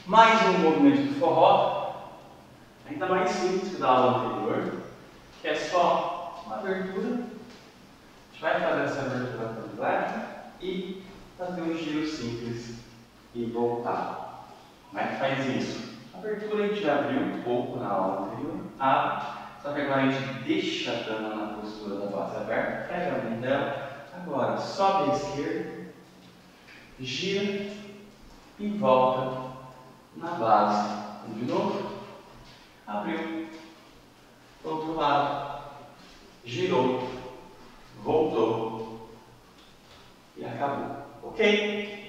Mais um movimento do forró, ainda mais simples que o da aula anterior, que é só uma abertura. A gente vai fazer essa abertura completa e fazer um giro simples e voltar. Como é que faz isso? A abertura a gente já abriu um pouco na aula anterior, abre, só que agora a gente deixa a dama na postura da base aberta, pega a mão dela, agora sobe à esquerda, gira e volta na base. De novo, abriu, outro lado, girou, voltou e acabou. Ok?